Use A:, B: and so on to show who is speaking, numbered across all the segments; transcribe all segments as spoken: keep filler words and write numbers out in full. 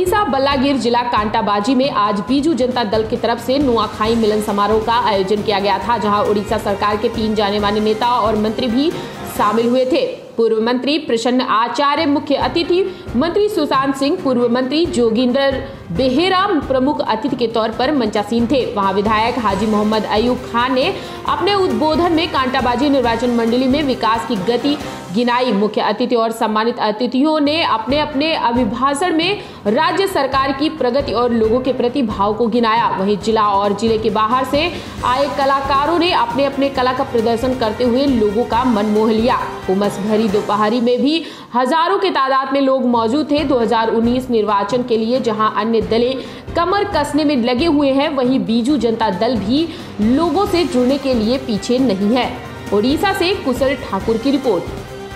A: ओडिशा बल्लागिर जिला कांटाबाजी में आज बीजू जनता दल की तरफ से नुआखाई मिलन समारोह का आयोजन किया गया था, जहां ओडिशा सरकार के तीन जाने माने नेता और मंत्री भी शामिल हुए थे। पूर्व मंत्री प्रसन्न आचार्य मुख्य अतिथि, मंत्री सुशांत सिंह, पूर्व मंत्री जोगिंदर बेहेरा प्रमुख अतिथि के तौर पर मंचासीन थे। वहां विधायक हाजी मोहम्मद अयूब खान ने अपने उद्बोधन में कांटाबाजी निर्वाचन मंडली में विकास की गति गिनाई। मुख्य अतिथि और सम्मानित अतिथियों ने अपने अपने अभिभाषण में राज्य सरकार की प्रगति और लोगों के प्रति भाव को गिनाया। वहीं जिला और जिले के बाहर से आए कलाकारों ने अपने अपने कला का प्रदर्शन करते हुए लोगों का मन मोह लिया। उमस भरी दोपहरी में भी हजारों की तादाद में लोग मौजूद थे। दो हज़ार उन्नीस निर्वाचन के लिए जहां अन्य दलें कमर कसने में लगे हुए हैं, वहीं बीजू जनता दल भी लोगों से जुड़ने के लिए पीछे नहीं है। ओडिशा से कुशल ठाकुर की रिपोर्ट।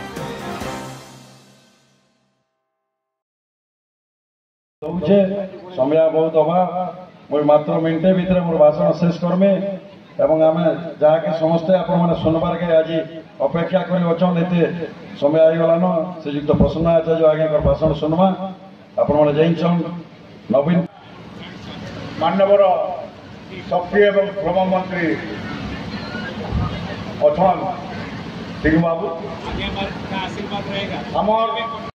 B: समय बहुत अभाव, मोर मात्र मिनटे भितर मोर भाषण शेष करमे एवं आम जहाँकि समस्ते आपण मैंने सुनबार के आज अपेक्षा कर एते समय आईगलान श्रीजुक्त प्रसन्न आचार्य आज्ञा भाषण सुनवा। आपण मैंने जाइन नवीन
C: मानवर शक्ति एवं श्रम मंत्री अथन सिंह बाबू आशीर्वाद रहेगा।